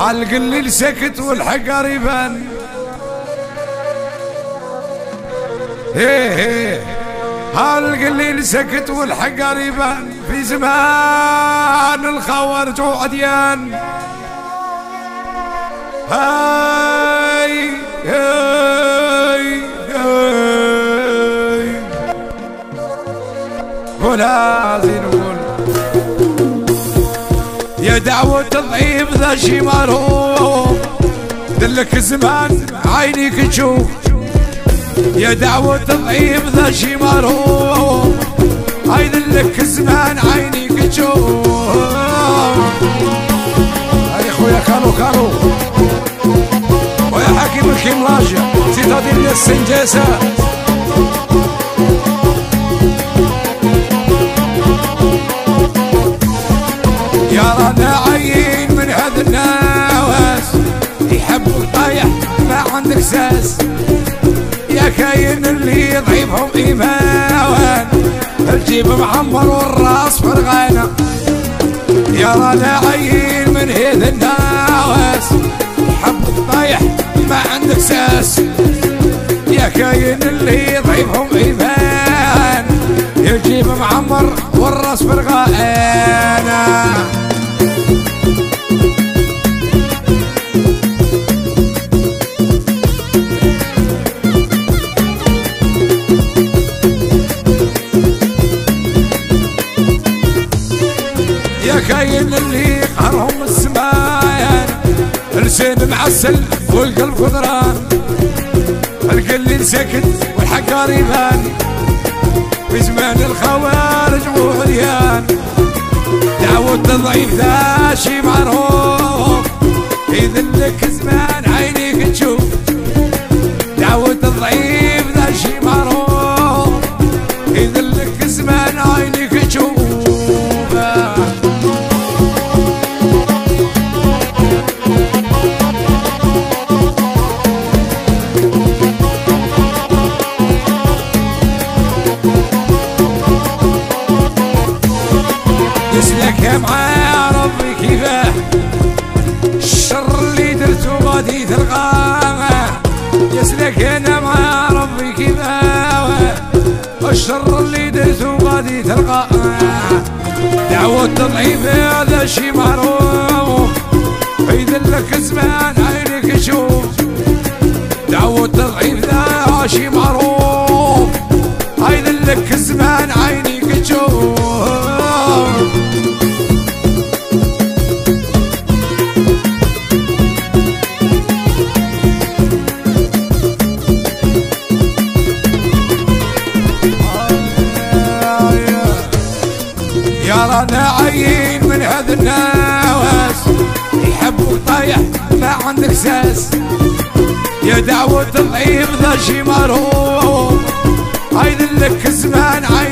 عالقليل سكت والحق قريبان. عالقليل سكت والحق قريبان في زمان الخوارج وعديان. هاي هاي هاي ولا نقول يا دعوة الضعيف ذا شي مرهوب دلك زمان عينيك تشوف. يا دعوة الضعيف ذا شي مرهوب هاي دلك زمان عينيك تشوف. هاي خويا كانو ويا حكيم الكملاجة سيتادين السنجاسة. يا رانا عين من هذا الناس يحبوك طايح ما عندك ساس. يا كاين اللي ضعيفهم ايمان الجيب معمر والراس فرغانة. يا رانا عين من هذا الناس يحبوك طايح ما عندك ساس. يا كاين اللي ضعيفهم ايمان الجيب معمر والراس فرغانة. يا كاين اللي قهرهم السمايان لسان معسل والقلب خضران. القليل سكت والحق قريبان في زمان الخوارج وعريان. دعوة الضعيف ذا شي معروف يذلك زمان عينيك تشوف. دعوة الضعيف ذا شي معروف يذلك زمان عينيك تشوف. يسلك مع ربي كيفاه الشر اللي درتو غادي تلقاه. يسلك انا مع ربي كيفاه الشر اللي درتو غادي تلقاه. دعوة الضعيف هذا شي معروف يذلك زمان عينك تشوف. دعوة الضعيف ذا شي معروف يذلك زمان عينك تشوف. يا رانا عين من هذا الناس يحبوك طايح ما عندك ساس. يا دعوة الضعيف ذا شي مرهوب هاي ذلك زمان عين